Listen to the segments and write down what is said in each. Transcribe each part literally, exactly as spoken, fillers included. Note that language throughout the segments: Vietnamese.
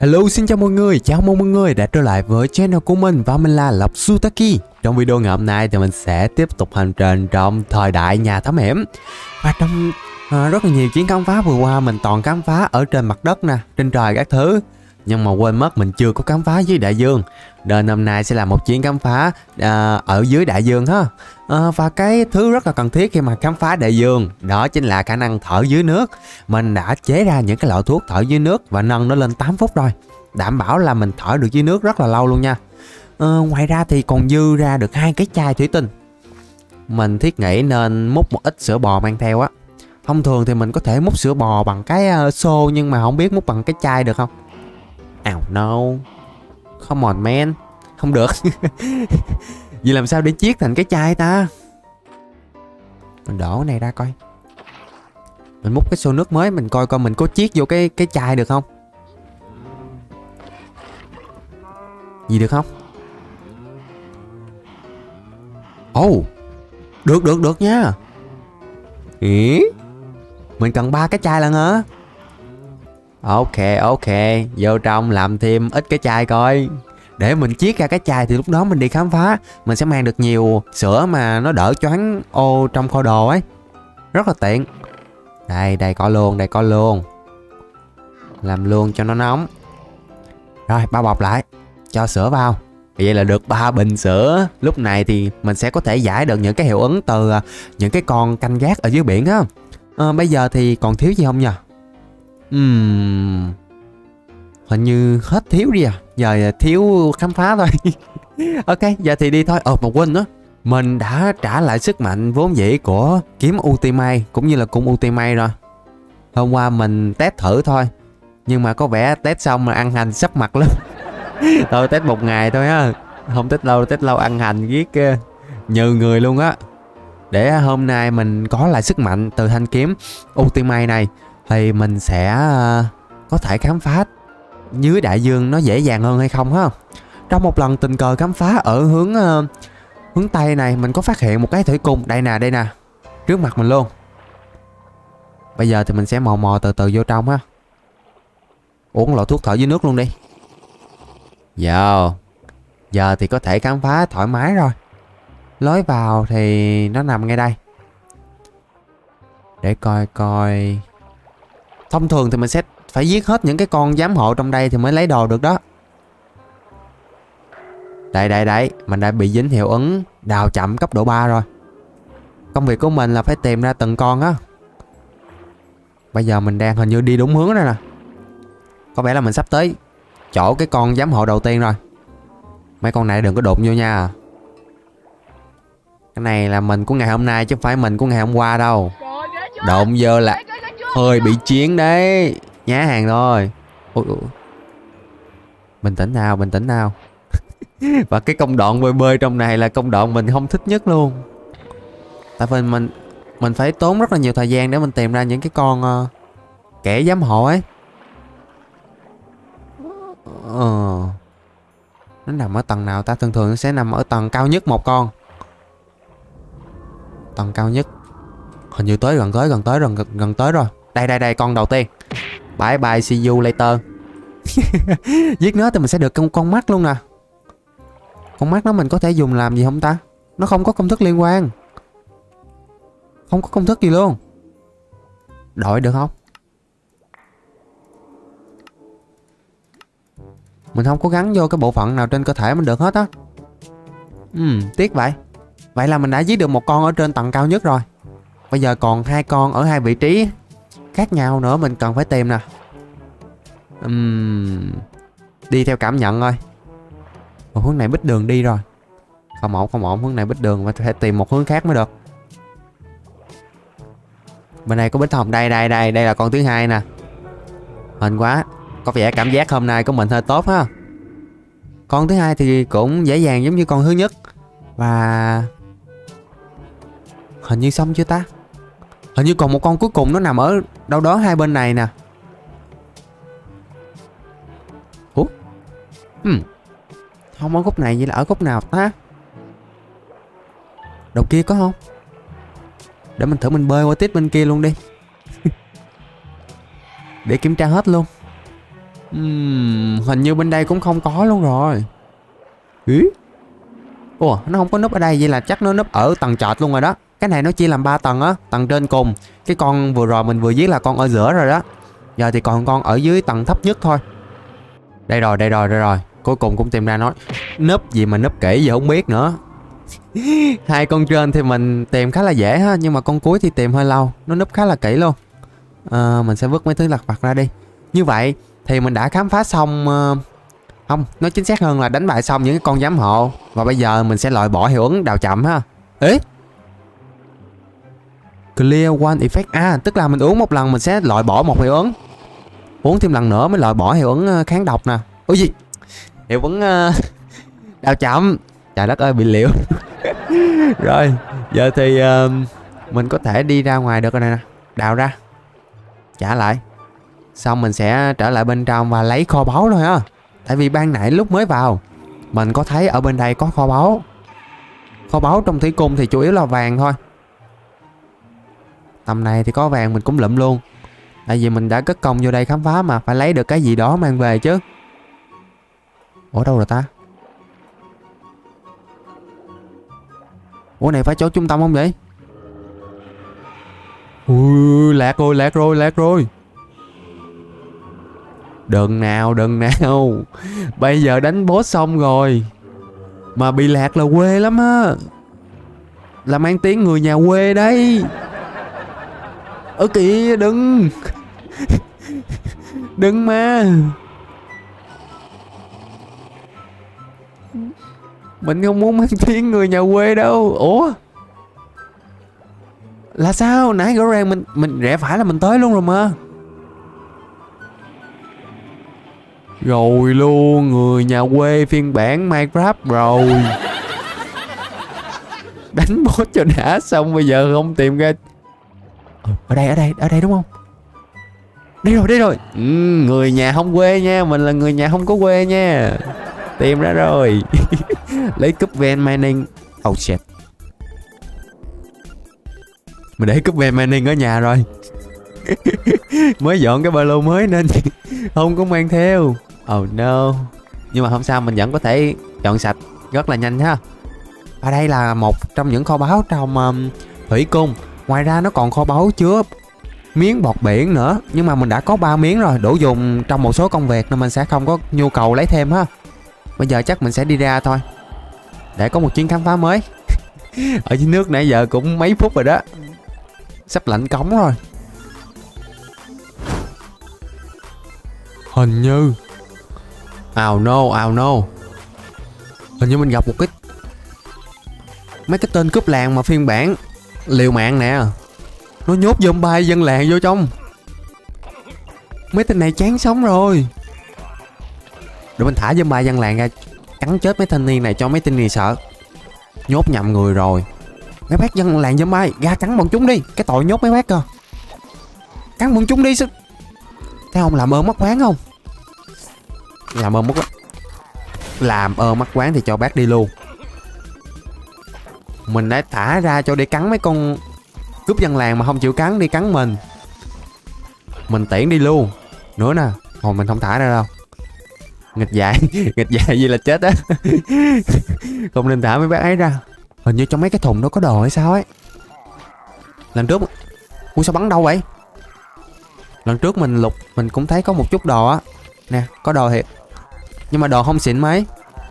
Hello, xin chào mọi người, chào mừng mọi người đã trở lại với channel của mình và mình là Lộc Sutaki. Trong video ngày hôm nay thì mình sẽ tiếp tục hành trình trong thời đại nhà thám hiểm. Và trong à, rất là nhiều chuyến khám phá vừa qua mình toàn khám phá ở trên mặt đất nè, trên trời các thứ. Nhưng mà quên mất mình chưa có khám phá dưới đại dương. Nên hôm nay sẽ là một chuyến khám phá à, ở dưới đại dương ha. À, và cái thứ rất là cần thiết khi mà khám phá đại dương đó chính là khả năng thở dưới nước. Mình đã chế ra những cái loại thuốc thở dưới nước và nâng nó lên tám phút rồi. Đảm bảo là mình thở được dưới nước rất là lâu luôn nha. à, Ngoài ra thì còn dư ra được hai cái chai thủy tinh. Mình thiết nghĩ nên múc một ít sữa bò mang theo á. Thông thường thì mình có thể múc sữa bò bằng cái uh, xô, nhưng mà không biết múc bằng cái chai được không. Oh no. Come on man. Không được. Vậy làm sao để chiết thành cái chai ta? Mình đổ cái này ra coi. Mình múc cái xô nước mới, mình coi coi mình có chiết vô cái cái chai được không. Gì được không? Ồ oh, được được được nha. Ý? Mình cần ba cái chai lần hả? Ok ok, vô trong làm thêm ít cái chai coi. Để mình chiết ra cái chai thì lúc đó mình đi khám phá mình sẽ mang được nhiều sữa mà nó đỡ choáng ô trong kho đồ ấy. Rất là tiện. Đây đây có luôn, đây có luôn. Làm luôn cho nó nóng. Rồi bao bọc lại, cho sữa vào. Vậy là được ba bình sữa. Lúc này thì mình sẽ có thể giải được những cái hiệu ứng từ những cái con canh gác ở dưới biển á. à, Bây giờ thì còn thiếu gì không nhỉ? Uhm, hình như hết thiếu đi à. Giờ thiếu khám phá thôi. Ok, giờ thì đi thôi. Ờ mà quên nữa, mình đã trả lại sức mạnh vốn dĩ của kiếm Ultimate cũng như là cung Ultimate rồi. Hôm qua mình test thử thôi, nhưng mà có vẻ test xong mà ăn hành sắp mặt lắm. Tôi test một ngày thôi á, không test lâu, test lâu ăn hành giết nhừ người luôn á. Để hôm nay mình có lại sức mạnh từ thanh kiếm Ultimate này thì mình sẽ uh, có thể khám phá dưới đại dương nó dễ dàng hơn hay không ha. Trong một lần tình cờ khám phá ở hướng uh, hướng Tây này, mình có phát hiện một cái thủy cung. Đây nè, đây nè, trước mặt mình luôn. Bây giờ thì mình sẽ mò mò từ từ vô trong ha. Uống loại thuốc thở dưới nước luôn đi. Giờ Giờ thì có thể khám phá thoải mái rồi. Lối vào thì nó nằm ngay đây. Để coi coi. Thông thường thì mình sẽ phải giết hết những cái con giám hộ trong đây thì mới lấy đồ được đó. Đây đây đây, mình đã bị dính hiệu ứng đào chậm cấp độ ba rồi. Công việc của mình là phải tìm ra từng con á. Bây giờ mình đang hình như đi đúng hướng rồi nè. Có vẻ là mình sắp tới chỗ cái con giám hộ đầu tiên rồi. Mấy con này đừng có đụng vô nha. Cái này là mình của ngày hôm nay chứ không phải mình của ngày hôm qua đâu. Đụng vô là hơi bị chiến đấy. Nhá hàng thôi. Ôi, ôi. Bình tĩnh nào, bình tĩnh nào. Và cái công đoạn bơi bơi trong này là công đoạn mình không thích nhất luôn. Tại vì mình Mình phải tốn rất là nhiều thời gian để mình tìm ra những cái con uh, kẻ giám hộ ấy. Ờ Nó nằm ở tầng nào ta? Thường thường nó sẽ nằm ở tầng cao nhất một con. Tầng cao nhất. Hình như tới gần tới gần tới gần gần tới rồi. Đây đây đây, con đầu tiên. Bye bye, see you later. Giết nó thì mình sẽ được con, con mắt luôn nè. Con mắt nó mình có thể dùng làm gì không ta? Nó không có công thức liên quan. Không có công thức gì luôn. Đổi được không? Mình không có gắn vô cái bộ phận nào trên cơ thể mình được hết á. Ừ, tiếc vậy. Vậy là mình đã giết được một con ở trên tầng cao nhất rồi. Bây giờ còn hai con ở hai vị trí khác nhau nữa mình cần phải tìm nè. uhm, Đi theo cảm nhận thôi. Một hướng này bích đường đi rồi. Không ổn, không ổn, hướng này bích đường, phải phải tìm một hướng khác mới được. Bên đây có bích hồng. Đây đây đây, đây là con thứ hai nè. Hên quá. Có vẻ cảm giác hôm nay của mình hơi tốt ha. Con thứ hai thì cũng dễ dàng giống như con thứ nhất. Và hình như xong chưa ta? Hình như còn một con cuối cùng, nó nằm ở đâu đó hai bên này nè. Ủa? Hmm. Không ở góc này, vậy là ở góc nào ta? Đầu kia có không? Để mình thử mình bơi qua tiếp bên kia luôn đi. Để kiểm tra hết luôn. uhm, Hình như bên đây cũng không có luôn rồi. Ý? Ủa, nó không có núp ở đây, vậy là chắc nó núp ở tầng trệt luôn rồi đó. Cái này nó chia làm ba tầng á, tầng trên cùng. Cái con vừa rồi mình vừa giết là con ở giữa rồi đó. Giờ thì còn con ở dưới tầng thấp nhất thôi. Đây rồi, đây rồi, đây rồi. Cuối cùng cũng tìm ra nó. Núp gì mà núp kỹ gì không biết nữa. Hai con trên thì mình tìm khá là dễ ha, nhưng mà con cuối thì tìm hơi lâu. Nó núp khá là kỹ luôn. à, Mình sẽ vứt mấy thứ lặt vặt ra đi. Như vậy thì mình đã khám phá xong uh, không, nói chính xác hơn là đánh bại xong những cái con giám hộ. Và bây giờ mình sẽ loại bỏ hiệu ứng đào chậm ha. Ế, Clear one effect. À, tức là mình uống một lần mình sẽ loại bỏ một hiệu ứng. Uống thêm lần nữa mới loại bỏ hiệu ứng kháng độc nè. Ủa gì? Hiệu ứng uh, đào chậm. Trời đất ơi, bị liệu. Rồi, giờ thì uh, mình có thể đi ra ngoài được rồi nè. Đào ra, trả lại. Xong mình sẽ trở lại bên trong và lấy kho báu thôi ha. Tại vì ban nãy lúc mới vào mình có thấy ở bên đây có kho báu. Kho báu trong thủy cung thì chủ yếu là vàng thôi. Tầm này thì có vàng mình cũng lụm luôn. Tại vì mình đã cất công vô đây khám phá mà, phải lấy được cái gì đó mang về chứ. Ủa đâu rồi ta? Ủa này phải chỗ trung tâm không vậy? Ui, lạc rồi, lạc rồi, lạc rồi. Đừng nào, đừng nào. Bây giờ đánh boss xong rồi mà bị lạc là quê lắm á. Là mang tiếng người nhà quê đấy. Ơ kìa, đừng. Đừng mà. Mình không muốn mang tiếng người nhà quê đâu. Ủa, là sao? Nãy rõ ràng mình mình rẽ phải là mình tới luôn rồi mà. Rồi luôn, người nhà quê phiên bản Minecraft rồi. Đánh boss cho đã xong bây giờ không tìm ra. Ở đây, ở đây, ở đây đúng không? Đây rồi, đây rồi. Ừ, người nhà không quê nha, mình là người nhà không có quê nha. Tìm ra rồi. Lấy cúp van mining. Oh shit. Mình để cúp van mining ở nhà rồi. Mới dọn cái ba lô mới nên không có mang theo. Oh no. Nhưng mà không sao, mình vẫn có thể dọn sạch rất là nhanh ha. Ở đây là một trong những kho báu trong um, thủy cung. Ngoài ra nó còn kho báu chứa miếng bọt biển nữa. Nhưng mà mình đã có ba miếng rồi, đủ dùng trong một số công việc nên mình sẽ không có nhu cầu lấy thêm ha. Bây giờ chắc mình sẽ đi ra thôi, để có một chuyến khám phá mới. Ở dưới nước nãy giờ cũng mấy phút rồi đó. Sắp lạnh cống rồi. Hình như Oh no, oh no. Hình như mình gặp một cái mấy cái tên cướp làng mà phiên bản liều mạng nè. Nó nhốt zombie dân làng vô trong. Mấy tên này chán sống rồi. Để mình thả zombie dân làng ra cắn chết mấy thanh niên này cho mấy tên này sợ. Nhốt nhầm người rồi. Mấy bác dân làng zombie ra cắn bọn chúng đi. Cái tội nhốt mấy bác cơ. Cắn bọn chúng đi. Thấy không, làm ơn mắc quán không? Làm ơn mắc quán. Làm ơn mắc quán thì cho bác đi luôn. Mình đã thả ra cho đi cắn mấy con cướp dân làng mà không chịu cắn, đi cắn mình. Mình tiễn đi luôn. Nữa nè. Hồi mình không thả ra đâu. Nghịch dại. Nghịch dại gì là chết á. Không nên thả mấy bác ấy ra. Hình như trong mấy cái thùng đó có đồ hay sao ấy. Lần trước. Ui sao bắn đâu vậy? Lần trước mình lục mình cũng thấy có một chút đồ á. Nè, có đồ thiệt. Nhưng mà đồ không xịn mấy.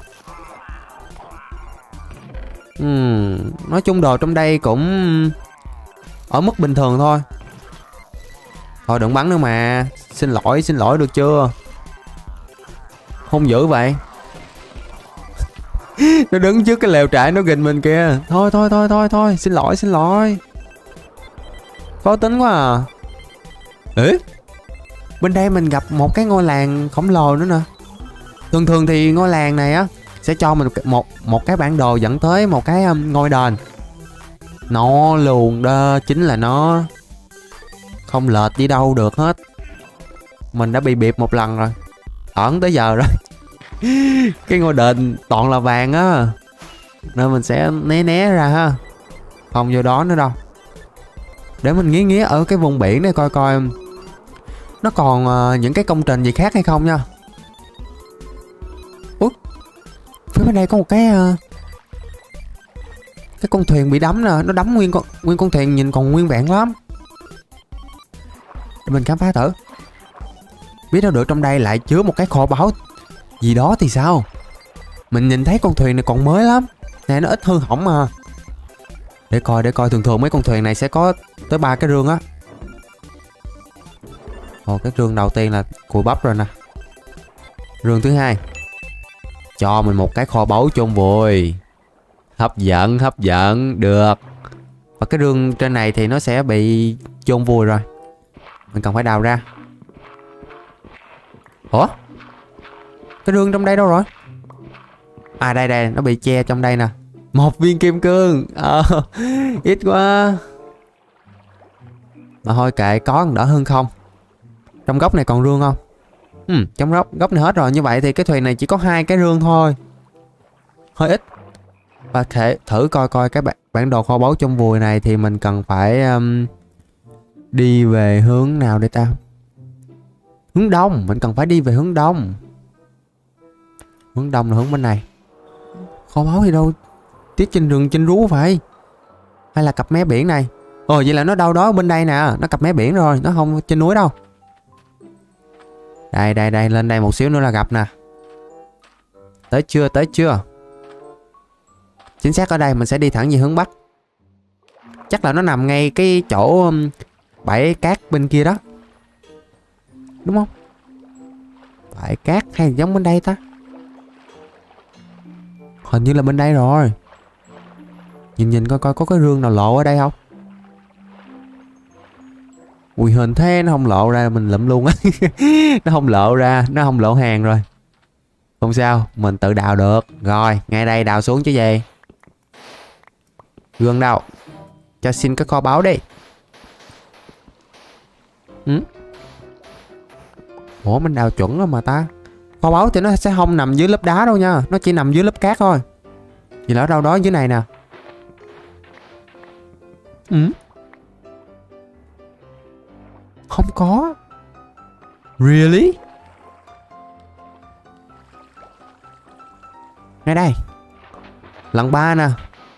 uhm, Nói chung đồ trong đây cũng ở mức bình thường thôi. Thôi đừng bắn nữa mà. Xin lỗi, xin lỗi được chưa? Không dữ vậy. Nó đứng trước cái lều trại nó gìn mình kìa. Thôi thôi thôi thôi thôi. Xin lỗi, xin lỗi. Khó tính quá à. Ê, bên đây mình gặp một cái ngôi làng khổng lồ nữa nè. Thường thường thì ngôi làng này á sẽ cho mình một một cái bản đồ dẫn tới một cái um, ngôi đền. Nó luôn đó, chính là nó. Không lệch đi đâu được hết. Mình đã bị bịp một lần rồi. Ẩn tới giờ rồi. Cái ngôi đền toàn là vàng á, nên mình sẽ né né ra ha. Không vô đó nữa đâu. Để mình nghía nghía ở cái vùng biển này coi coi nó còn uh, những cái công trình gì khác hay không nha. bên đây có một cái uh, cái con thuyền bị đắm nè. Nó đắm nguyên con nguyên con thuyền nhìn còn nguyên vẹn lắm. Để mình khám phá thử. Biết đâu được trong đây lại chứa một cái kho báu gì đó thì sao. Mình nhìn thấy con thuyền này còn mới lắm. Nè nó ít hư hỏng mà. Để coi để coi thường thường mấy con thuyền này sẽ có tới ba cái rương á. Ồ, cái rương đầu tiên là cùi bắp rồi nè. Rương thứ hai cho mình một cái kho báu chôn vùi. Hấp dẫn, hấp dẫn, được. Và cái rương trên này thì nó sẽ bị chôn vùi rồi. Mình cần phải đào ra. Ủa? Cái rương trong đây đâu rồi? À đây đây, nó bị che trong đây nè. Một viên kim cương. Ờ, ít quá. Mà thôi kệ, có đỡ hơn không. Trong góc này còn rương không? Ừ, trong góc, góc này hết rồi. Như vậy thì cái thuyền này chỉ có hai cái rương thôi. Hơi ít. Và thể thử coi coi cái bản, bản đồ kho báu trong vùi này thì mình cần phải um, đi về hướng nào đây ta? Hướng đông, mình cần phải đi về hướng đông. Hướng đông là hướng bên này. Kho báu thì đâu? Tiếp trên rừng trên rú phải. Hay là cặp mé biển này? Ồ vậy là nó đâu đó bên đây nè. Nó cặp mé biển rồi, nó không trên núi đâu. Đây đây đây, lên đây một xíu nữa là gặp nè. Tới chưa, tới chưa? Chính xác ở đây mình sẽ đi thẳng về hướng bắc. Chắc là nó nằm ngay cái chỗ um, bãi cát bên kia đó. Đúng không? Bãi cát hay giống bên đây ta? Hình như là bên đây rồi. Nhìn nhìn coi coi có cái rương nào lộ ở đây không? Ui hình thế nó không lộ ra mình lụm luôn á. Nó không lộ ra, nó không lộ hàng rồi. Không sao, mình tự đào được. Rồi, ngay đây đào xuống chứ gì. Gương đâu? Cho xin cái kho báu đi. Ừ? Ủa mình đào chuẩn rồi mà ta. Kho báu thì nó sẽ không nằm dưới lớp đá đâu nha. Nó chỉ nằm dưới lớp cát thôi. Vì nó đâu đó dưới này nè. Ừ? Không có. Really? Ngay đây. Lần ba nè.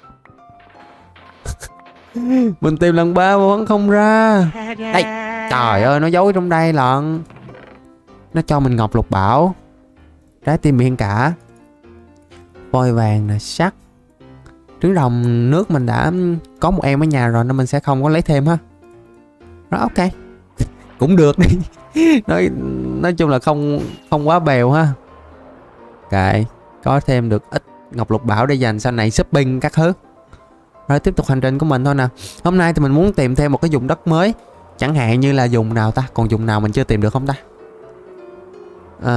Mình tìm lần ba mà vẫn không ra. Đây. Trời ơi nó giấu trong đây lận. Nó cho mình ngọc lục bảo. Trái tim biển cả. Voi vàng nè, sắt. Trứng rồng nước mình đã có một em ở nhà rồi nên mình sẽ không có lấy thêm ha. Rồi ok. Cũng được đi. Nói nói chung là không không quá bèo ha. Kệ, có thêm được ít ngọc lục bảo để dành sau này shopping các thứ. Rồi tiếp tục hành trình của mình thôi nè. Hôm nay thì mình muốn tìm thêm một cái vùng đất mới. Chẳng hạn như là vùng nào ta? Còn vùng nào mình chưa tìm được không ta? À...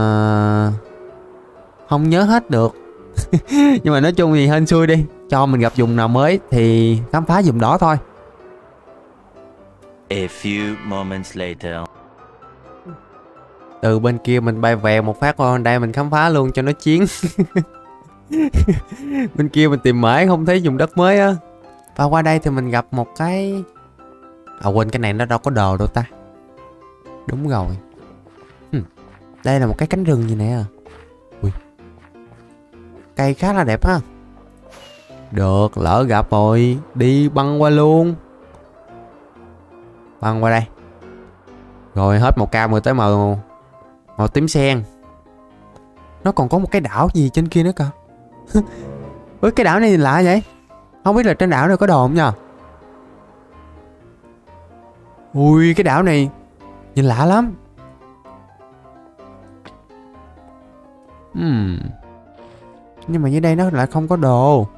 Không nhớ hết được. Nhưng mà nói chung thì hên xui đi. Cho mình gặp vùng nào mới thì khám phá vùng đó thôi. A few moments later. Từ bên kia mình bay về một phát qua bên đây mình khám phá luôn cho nó chiến. Bên kia mình tìm mãi không thấy vùng đất mới á. Và qua đây thì mình gặp một cái... À quên, cái này nó đâu có đồ đâu ta. Đúng rồi. hmm. Đây là một cái cánh rừng gì nè. Ui. Cây khá là đẹp ha. Được, lỡ gặp rồi. Đi băng qua luôn. Băng qua đây. Rồi hết màu cam rồi tới màu Màu tím sen. Nó còn có một cái đảo gì trên kia nữa cơ. Ui cái đảo này lạ vậy. Không biết là trên đảo này có đồ không nha. Ui cái đảo này nhìn lạ lắm. hmm. Nhưng mà dưới đây nó lại không có đồ.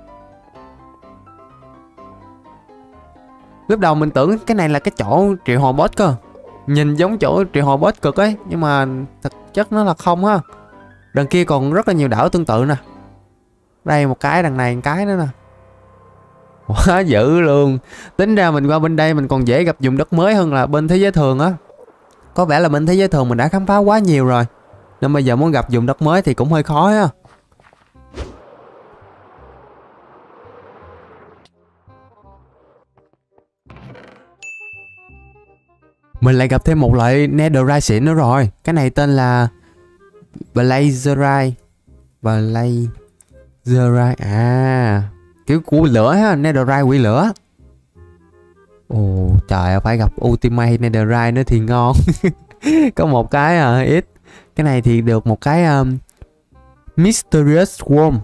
Lúc đầu mình tưởng cái này là cái chỗ triệu hồi boss cơ. Nhìn giống chỗ triệu hồi boss cực ấy. Nhưng mà thực chất nó là không ha. Đằng kia còn rất là nhiều đảo tương tự nè. Đây một cái, đằng này một cái nữa nè. Quá dữ luôn. Tính ra mình qua bên đây mình còn dễ gặp vùng đất mới hơn là bên thế giới thường á. Có vẻ là bên thế giới thường mình đã khám phá quá nhiều rồi. Nên bây giờ muốn gặp vùng đất mới thì cũng hơi khó á. Mình lại gặp thêm một loại netherite xịn nữa rồi. Cái này tên là Blazerite. Blazerite. Netherite à, kiểu của lửa ha, Netherite quỷ lửa. Ồ trời ơi, phải gặp Ultimate Netherite nữa thì ngon. Có một cái à, ít. Cái này thì được một cái um, Mysterious Worm.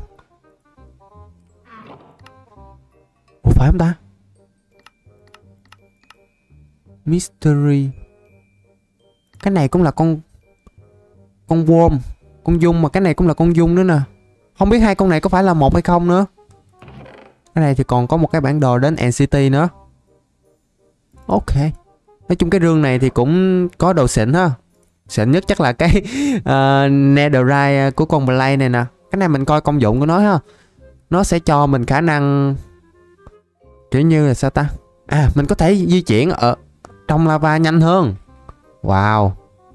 Ủa phải không ta? Mystery. Cái này cũng là con con worm, con dung, mà cái này cũng là con dung nữa nè. Không biết hai con này có phải là một hay không nữa. Cái này thì còn có một cái bản đồ đến en xê tê nữa. Ok. Nói chung cái rương này thì cũng có đồ xịn ha. Xịn nhất chắc là cái uh, Netherite của con Blade này nè. Cái này mình coi công dụng của nó ha. Nó sẽ cho mình khả năng kiểu như là sao ta. À mình có thể di chuyển ở trong lava nhanh hơn. Wow.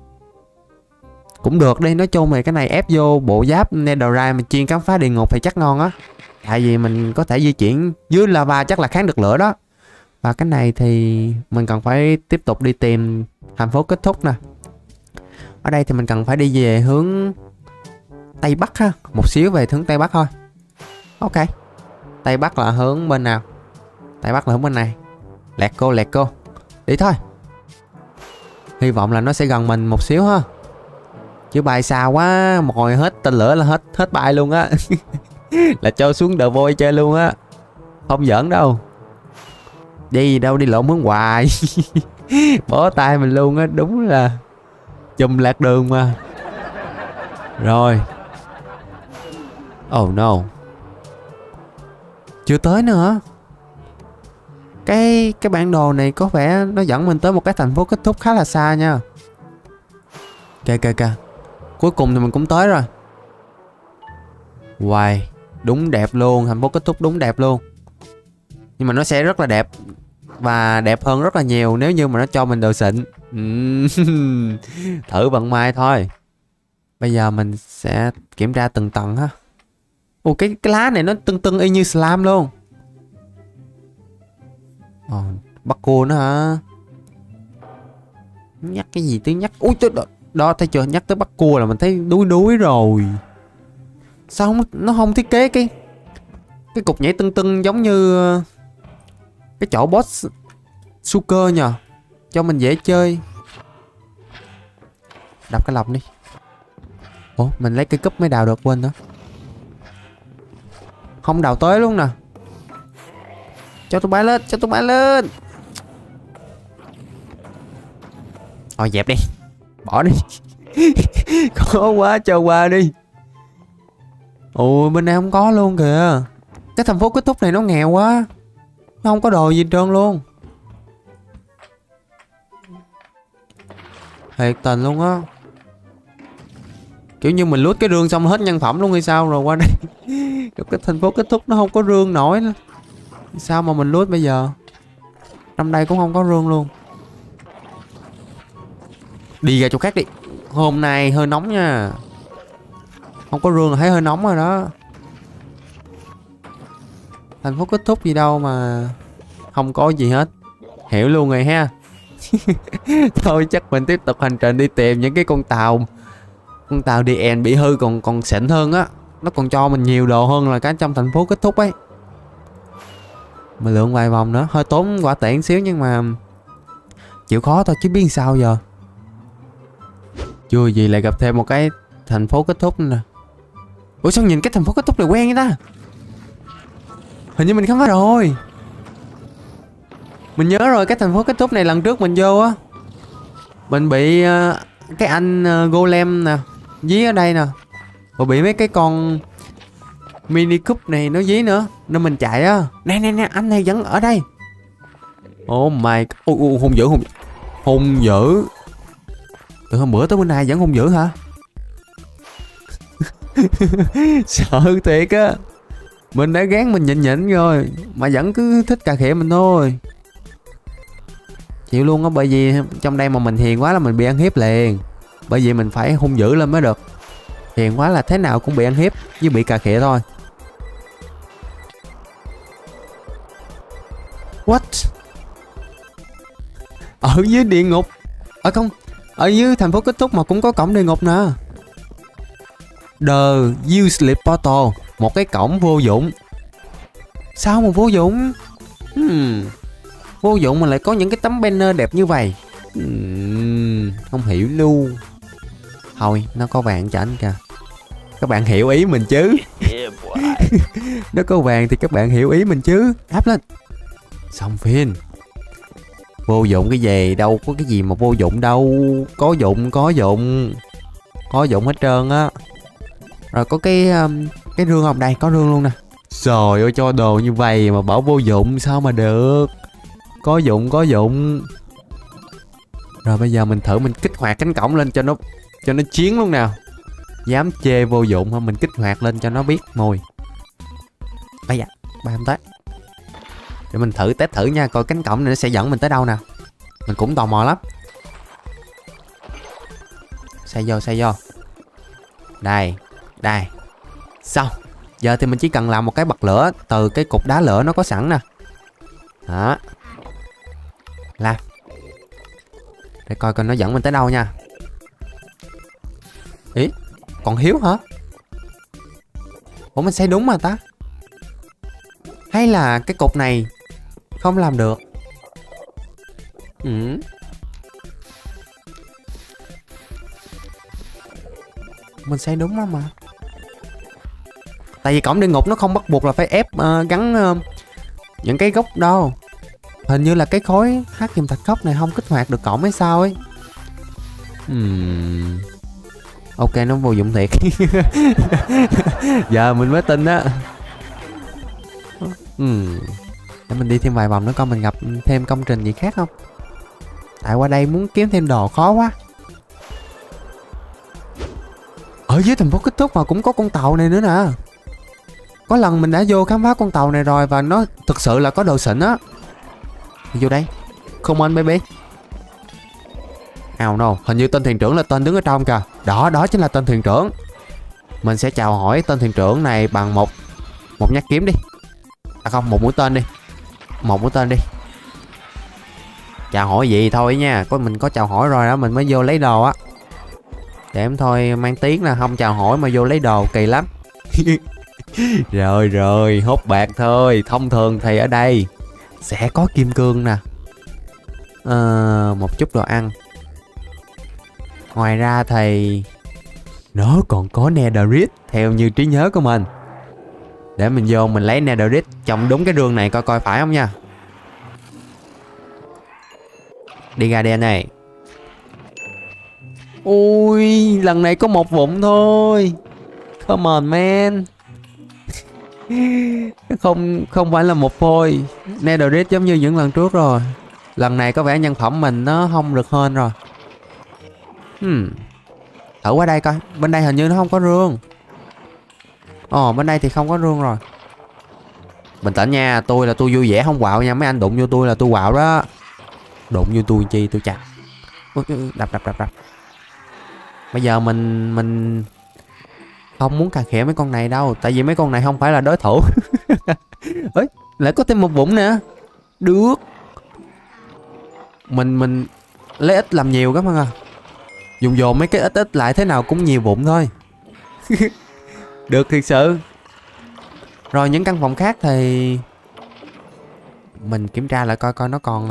Cũng được đi. Nói chung thì cái này ép vô bộ giáp Netherite mà chuyên khám phá địa ngục thì chắc ngon á. Tại vì mình có thể di chuyển dưới lava, chắc là kháng được lửa đó. Và cái này thì mình cần phải tiếp tục đi tìm thành phố kết thúc nè. Ở đây thì mình cần phải đi về hướng Tây Bắc ha. Một xíu về hướng Tây Bắc thôi. Ok. Tây Bắc là hướng bên nào? Tây Bắc là hướng bên này. Lẹt cô, lẹt cô. Đi thôi. Hy vọng là nó sẽ gần mình một xíu ha. Chứ bay xa quá, một hồi hết tên lửa là hết hết bay luôn á. Là cho xuống đờ vôi chơi luôn á. Không giỡn đâu. Đi đâu đi lộn hướng hoài. Bỏ tay mình luôn á. Đúng là chùm lạc đường mà. Rồi. Oh no. Chưa tới nữa. Cái cái bản đồ này có vẻ nó dẫn mình tới một cái thành phố kết thúc khá là xa nha. Kìa kìa kìa. Cuối cùng thì mình cũng tới rồi. Wow. Đúng đẹp luôn. Thành phố kết thúc đúng đẹp luôn. Nhưng mà nó sẽ rất là đẹp. Và đẹp hơn rất là nhiều nếu như mà nó cho mình đồ xịn. Thử vận may thôi. Bây giờ mình sẽ kiểm tra từng tầng ha. Ồ cái, cái lá này nó tưng tưng y như slime luôn. Ồ bắt cua nữa hả? Nhắc cái gì tiếng nhắc. Ui đó, đó thấy chưa, nhắc tới bắt cua là mình thấy đuối đuối rồi. Sao không, nó không thiết kế cái Cái cục nhảy tưng tưng giống như cái chỗ boss Suker nhờ, cho mình dễ chơi. Đập cái lọc đi. Ủa mình lấy cây cúp mới đào được, quên nữa. Không đào tới luôn nè. Cho tôi bay lên, cho tôi bay lên. Thôi dẹp đi. Bỏ đi. Khó quá, cho qua đi. Ủa bên này không có luôn kìa. Cái thành phố kết thúc này nó nghèo quá. Nó không có đồ gì trơn luôn. Thiệt tình luôn á. Kiểu như mình lút cái rương xong hết nhân phẩm luôn hay sao rồi qua đây. Cái thành phố kết thúc nó không có rương nổi nữa. Sao mà mình lút bây giờ? Trong đây cũng không có rương luôn. Đi ra chỗ khác đi. Hôm nay hơi nóng nha. Không có rương là thấy hơi nóng rồi đó. Thành phố kết thúc gì đâu mà không có gì hết. Hiểu luôn rồi ha. Thôi chắc mình tiếp tục hành trình đi tìm những cái con tàu. Con tàu đê en bị hư còn còn xịn hơn á. Nó còn cho mình nhiều đồ hơn là cái trong thành phố kết thúc ấy. Mà lượn vài vòng nữa. Hơi tốn quả tiện xíu nhưng mà chịu khó thôi chứ biết sao giờ. Chưa gì lại gặp thêm một cái thành phố kết thúc nữa nè. Ủa sao nhìn cái thành phố kết thúc này quen vậy ta? Hình như mình khám phá rồi. Mình nhớ rồi, cái thành phố kết thúc này lần trước mình vô á. Mình bị uh, cái anh uh, golem nè dí ở đây nè. Và bị mấy cái con mini cube này nó dí nữa. Nên mình chạy á. Nè nè nè, anh này vẫn ở đây. Oh my. Ôi ôi hung dữ hung hung dữ. Từ hôm bữa tới bữa nay vẫn hung dữ hả? Sợ thiệt á. Mình đã gán mình nhịn nhịn rồi mà vẫn cứ thích cà khịa mình thôi. Chịu luôn á, bởi vì trong đây mà mình hiền quá là mình bị ăn hiếp liền. Bởi vì mình phải hung dữ lên mới được. Hiền quá là thế nào cũng bị ăn hiếp với bị cà khịa thôi. What? Ở dưới địa ngục. Ở không, ở dưới thành phố kết thúc mà cũng có cổng địa ngục nè. The Useless Portal. Một cái cổng vô dụng. Sao mà vô dụng? Hmm. Vô dụng mà lại có những cái tấm banner đẹp như vậy. Hmm. Không hiểu luôn. Thôi nó có vàng cho anh kìa. Các bạn hiểu ý mình chứ? Nó có vàng thì các bạn hiểu ý mình chứ. Áp lên. Xong phim. Vô dụng cái gì? Đâu có cái gì mà vô dụng đâu. Có dụng, có dụng. Có dụng hết trơn á. Rồi có cái um, cái rương không? Đây có rương luôn nè. Trời ơi, cho đồ như vậy mà bảo vô dụng sao mà được. Có dụng, có dụng. Rồi bây giờ mình thử mình kích hoạt cánh cổng lên cho nó cho nó chiến luôn nào. Dám chê vô dụng hả? Mình kích hoạt lên cho nó biết mùi. Bây giờ bay không tới. Để mình thử test thử nha, coi cánh cổng này nó sẽ dẫn mình tới đâu nè. Mình cũng tò mò lắm. Xây vô, xây vô. Đây, đây. Xong. Giờ thì mình chỉ cần làm một cái bật lửa từ cái cục đá lửa nó có sẵn nè. Đó. Làm. Để coi coi nó dẫn mình tới đâu nha. Ý, còn Hiếu hả? Ủa mình xây đúng mà ta? Hay là cái cục này không làm được? Ừ. Mình xây đúng lắm mà. Tại vì cổng địa ngục nó không bắt buộc là phải ép uh, gắn uh, những cái gốc đâu. Hình như là cái khối hắc kim thạch khốc này không kích hoạt được cổng hay sao ấy. Hmm. Ok, nó vô dụng thiệt. Giờ mình mới tin á. Hmm. Để mình đi thêm vài vòng nữa coi mình gặp thêm công trình gì khác không. Tại qua đây muốn kiếm thêm đồ khó quá. Ở dưới thành phố kết thúc mà cũng có con tàu này nữa nè. Có lần mình đã vô khám phá con tàu này rồi và nó thực sự là có đồ xịn á. Vô đây. Come on baby. Nào no, hình như tên thuyền trưởng là tên đứng ở trong kìa. Đó, đó chính là tên thuyền trưởng. Mình sẽ chào hỏi tên thuyền trưởng này bằng một một nhát kiếm đi. À không, một mũi tên đi. Một mũi tên đi. Chào hỏi gì thôi nha. Có mình có chào hỏi rồi đó, mình mới vô lấy đồ á. Để em thôi mang tiếng là không chào hỏi mà vô lấy đồ kỳ lắm. Rồi rồi, hốt bạc thôi. Thông thường thì ở đây sẽ có kim cương nè. À, một chút đồ ăn. Ngoài ra thì nó còn có netherite theo như trí nhớ của mình. Để mình vô mình lấy netherite trong đúng cái rương này coi coi phải không nha. Đi ra đen này. Ui, lần này có một vụn thôi. Come on man. Không không phải là một phôi netherite giống như những lần trước rồi. Lần này có vẻ nhân phẩm mình nó không được hên rồi. Hmm. Thử qua đây coi. Bên đây hình như nó không có rương. Ồ, bên đây thì không có rương rồi. Bình tĩnh nha. Tôi là tôi vui vẻ không quạo nha. Mấy anh đụng vô tôi là tôi quạo đó. Đụng vô tôi chi tôi chặt. Đập đập đập đập. Bây giờ mình Mình không muốn cà khịa mấy con này đâu. Tại vì mấy con này không phải là đối thủ. Ê, lại có thêm một vũng nè. Được. Mình Mình lấy ít làm nhiều các bạn à. Dùng dồn mấy cái ít ít lại thế nào cũng nhiều vụn thôi. Được thiệt sự. Rồi những căn phòng khác thì mình kiểm tra lại coi coi nó còn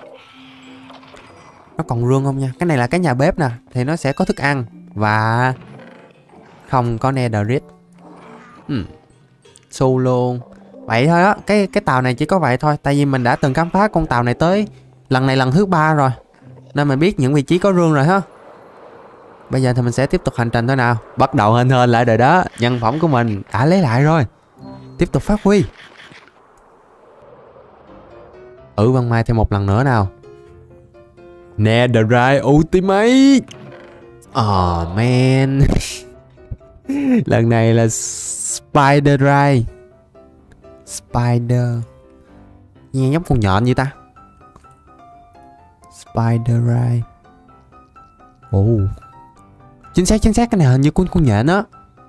Nó còn rương không nha. Cái này là cái nhà bếp nè. Thì nó sẽ có thức ăn. Và không có netherite. hmm. Su luôn. Vậy thôi á. Cái cái tàu này chỉ có vậy thôi. Tại vì mình đã từng khám phá con tàu này tới lần này lần thứ ba rồi. Nên mình biết những vị trí có rương rồi ha. Bây giờ thì mình sẽ tiếp tục hành trình thôi nào. Bắt đầu hên hên lại rồi đó. Nhân phẩm của mình đã lấy lại rồi. Tiếp tục phát huy. Ừ ban mai thêm một lần nữa nào. Netherite Ultimate. Oh man. Lần này là Spiderite. Spider. Nghe giống con nhện vậy ta. Spiderite. Ồ oh. Chính xác chính xác, cái này hình như con con nhện á.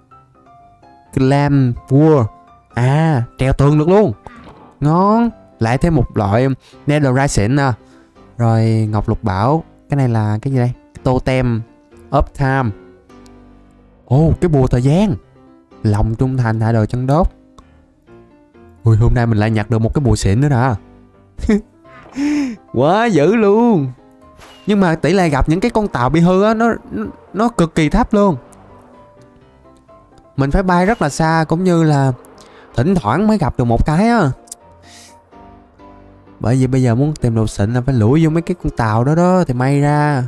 Clam War. À, treo tường được luôn. Ngon. Lại thêm một loại netherite xịn nè. Rồi ngọc lục bảo. Cái này là cái gì đây? Totem of Time. Ồ, oh, cái bùa thời gian. Lòng trung thành hạ đời chân đốt. Ui, hôm nay mình lại nhặt được một cái bùa xịn nữa nè. Quá dữ luôn. Nhưng mà tỷ lệ gặp những cái con tàu bị hư á, nó, nó nó cực kỳ thấp luôn. Mình phải bay rất là xa, cũng như là thỉnh thoảng mới gặp được một cái á. Bởi vì bây giờ muốn tìm đồ xịn là phải lủi vô mấy cái con tàu đó đó thì may ra.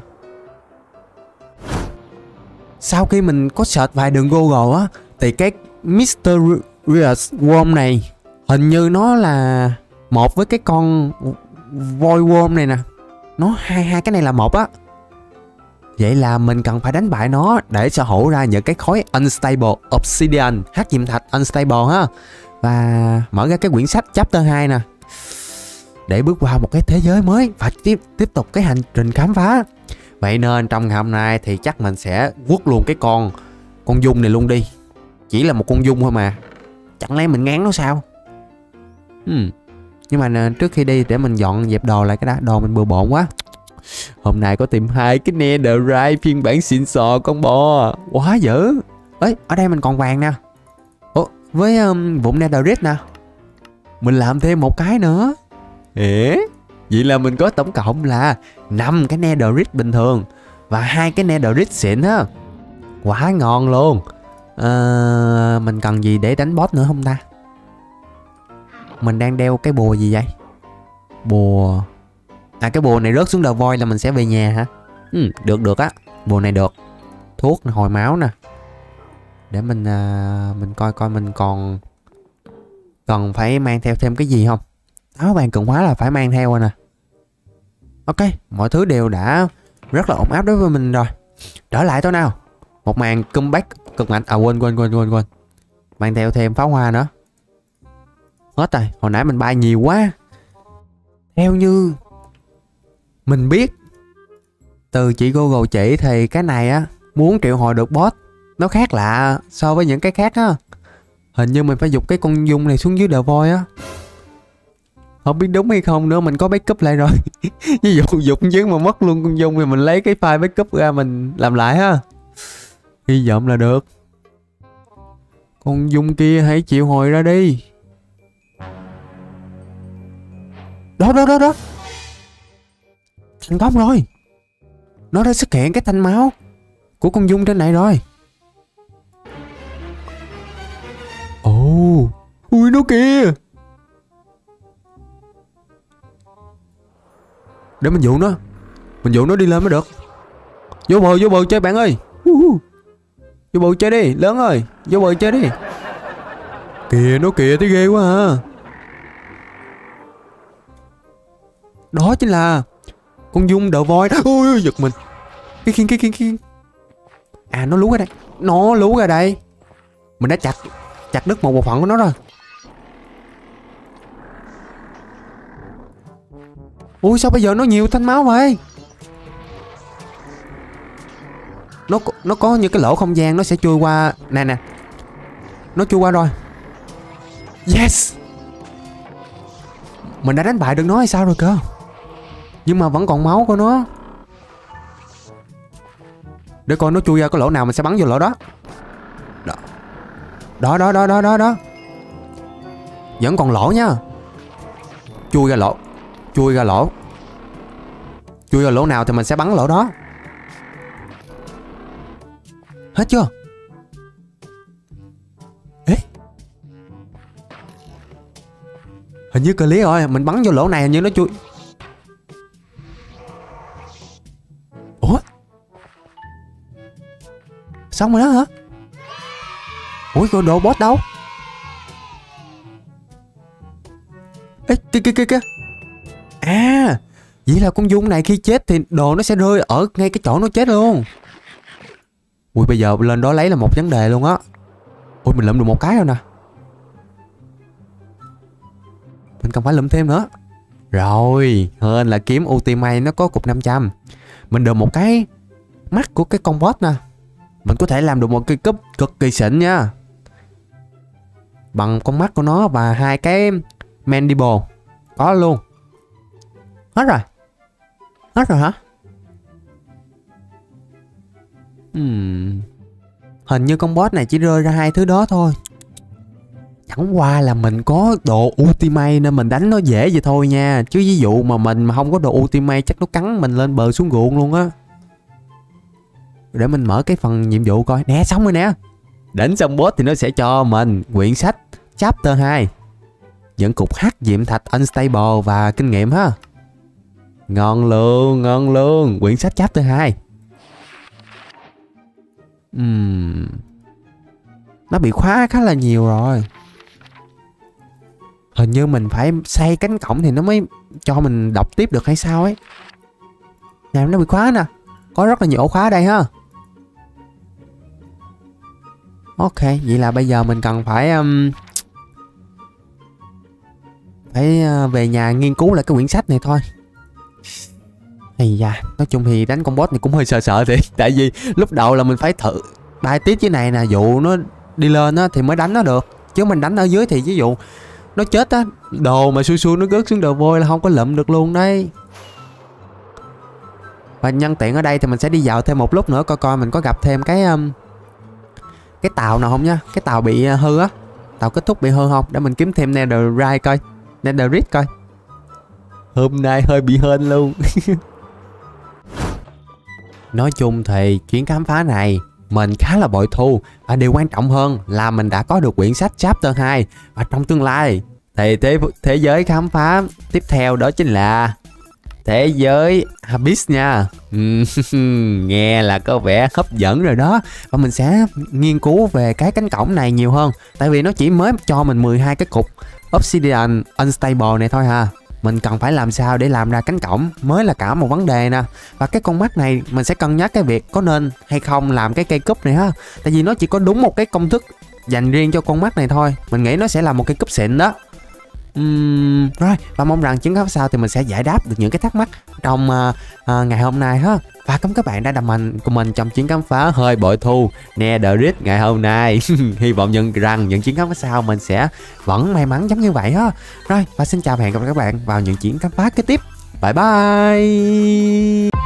Sau khi mình có search vài đường Google á, thì cái Mysterious Worm này hình như nó là một với cái con Void Worm này nè. Nó hai hai cái này là một á. Vậy là mình cần phải đánh bại nó để sở hữu ra những cái khối Unstable Obsidian, hắc diệm thạch Unstable ha. Và mở ra cái quyển sách chapter hai nè, để bước qua một cái thế giới mới và tiếp tiếp tục cái hành trình khám phá. Vậy nên trong ngày hôm nay thì chắc mình sẽ quất luôn cái con con dung này luôn đi. Chỉ là một con dung thôi mà, chẳng lẽ mình ngán nó sao? Hmm. Nhưng mà trước khi đi để mình dọn dẹp đồ lại cái đã, đồ mình bừa bộn quá. Hôm nay có tìm hai cái netherite phiên bản xịn sò con bò, quá dữ. Ấy, ở đây mình còn vàng nè. Ủa, với um, vụn netherite nè. Mình làm thêm một cái nữa. Ế, vậy là mình có tổng cộng là năm cái netherite bình thường và hai cái netherite xịn á. Quá ngon luôn. À, mình cần gì để đánh boss nữa không ta? Mình đang đeo cái bùa gì vậy? Bùa... À, cái bùa này rớt xuống The Void là mình sẽ về nhà hả? Ừ, được được á. Bùa này được. Thuốc hồi máu nè. Để mình à, mình coi coi mình còn cần phải mang theo thêm cái gì không. Áo vàng cường hóa là phải mang theo rồi nè. Ok, mọi thứ đều đã rất là ổn áp đối với mình rồi. Trở lại thôi nào. Một màn comeback cực mạnh. À quên quên quên quên quên. Mang theo thêm pháo hoa nữa. Hết rồi, hồi nãy mình bay nhiều quá. Theo như mình biết từ chị Google chỉ thì cái này á, muốn triệu hồi được boss nó khác lạ so với những cái khác á. Hình như mình phải dục cái con dung này xuống dưới The Void á. Không biết đúng hay không nữa, mình có backup lại rồi. Ví dụ dục dưới mà mất luôn con dung thì mình lấy cái file backup ra mình làm lại ha. Hy vọng là được. Con dung kia hãy chịu hồi ra đi. Đó đó đó đó. Thành công rồi. Nó đã xuất hiện cái thanh máu của con dung trên này rồi. Ồ, ui nó kìa. Để mình dụ nó. Mình dụ nó đi lên mới được. Vô bờ, vô bờ chơi bạn ơi. Vô bờ chơi đi, lớn ơi. Vô bờ chơi đi. Kìa, nó kìa, thấy ghê quá à. Đó chính là con dung The Void đó. Ôi, giật mình. Cái khiên, cái khiên, cái khiên. À, nó lú ra đây. Nó lú ra đây. Mình đã chặt Chặt đứt một bộ phận của nó rồi. Ui, sao bây giờ nó nhiều thanh máu vậy? Nó nó có những cái lỗ không gian, nó sẽ chui qua. Nè nè. Nó chui qua rồi. Yes. Mình đã đánh bại được nó hay sao rồi cơ. Nhưng mà vẫn còn máu của nó. Để coi nó chui ra cái lỗ nào mình sẽ bắn vô lỗ đó. Đó. Đó đó đó đó đó đó. Vẫn còn lỗ nha. Chui ra lỗ. Chui ra lỗ. Chui ra lỗ nào thì mình sẽ bắn lỗ đó. Hết chưa? Ê, hình như clear rồi. Mình bắn vô lỗ này hình như nó chui. Ủa, xong rồi đó hả? Ủa, cái đồ boss đâu? Ê, kia kia kia kia. À, vậy là con dung này khi chết thì đồ nó sẽ rơi ở ngay cái chỗ nó chết luôn. Ui, bây giờ lên đó lấy là một vấn đề luôn á. Ui, mình lượm được một cái rồi nè. Mình cần phải lượm thêm nữa. Rồi, hên là kiếm Ultimate nó có cục năm trăm. Mình được một cái mắt của cái con boss nè. Mình có thể làm được một cái cúp cực kỳ xịn nha. Bằng con mắt của nó và hai cái mandible. Có luôn. Hết rồi. Hết rồi hả? Hmm. Hình như con boss này chỉ rơi ra hai thứ đó thôi. Chẳng qua là mình có đồ ultimate nên mình đánh nó dễ vậy thôi nha. Chứ ví dụ mà mình mà không có đồ ultimate chắc nó cắn mình lên bờ xuống ruộng luôn á. Để mình mở cái phần nhiệm vụ coi. Nè, xong rồi nè. Đánh xong boss thì nó sẽ cho mình quyển sách chapter hai, những cục hắc diệm thạch unstable và kinh nghiệm ha. Ngon luôn, ngon luôn. Quyển sách chapter hai. uhm. Nó bị khóa khá là nhiều rồi. Hình như mình phải xây cánh cổng thì nó mới cho mình đọc tiếp được hay sao ấy. Nè, nó bị khóa nè. Có rất là nhiều ổ khóa ở đây ha. Ok, vậy là bây giờ mình cần phải um, Phải uh, về nhà nghiên cứu lại cái quyển sách này thôi. Ây da, nói chung thì đánh con boss này cũng hơi sợ sợ thì. Tại vì lúc đầu là mình phải thử bài tiết dưới này nè. Dụ nó đi lên á thì mới đánh nó được. Chứ mình đánh ở dưới thì ví dụ nó chết á, đồ mà xui xui nó rớt xuống đồ vôi là không có lụm được luôn đấy. Và nhân tiện ở đây thì mình sẽ đi dạo thêm một lúc nữa, coi coi mình có gặp thêm cái um, cái tàu nào không nha. Cái tàu bị uh, hư á, tàu kết thúc bị hư không, để mình kiếm thêm netherite coi, netherite coi. Hôm nay hơi bị hên luôn. Nói chung thì chuyến khám phá này mình khá là bội thu. Và điều quan trọng hơn là mình đã có được quyển sách chapter hai. Và trong tương lai thì thế, thế giới khám phá tiếp theo đó chính là thế giới Abyss nha. Nghe là có vẻ hấp dẫn rồi đó. Và mình sẽ nghiên cứu về cái cánh cổng này nhiều hơn. Tại vì nó chỉ mới cho mình mười hai cái cục Obsidian Unstable này thôi ha. Mình cần phải làm sao để làm ra cánh cổng mới là cả một vấn đề nè. Và cái con mắt này mình sẽ cân nhắc cái việc có nên hay không làm cái cây cúp này ha. Tại vì nó chỉ có đúng một cái công thức dành riêng cho con mắt này thôi. Mình nghĩ nó sẽ là một cây cúp xịn đó. Uhm, rồi, và mong rằng chuyến khám phá sau thì mình sẽ giải đáp được những cái thắc mắc trong uh, uh, ngày hôm nay ha. Và cảm ơn các bạn đã đồng hành cùng mình trong chuyến khám phá hơi bội thu Netherite ngày hôm nay. Hy vọng nhận rằng những chuyến khám phá sau mình sẽ vẫn may mắn giống như vậy ha. Rồi, và xin chào và hẹn gặp lại các bạn vào những chuyến khám phá kế tiếp. Bye bye.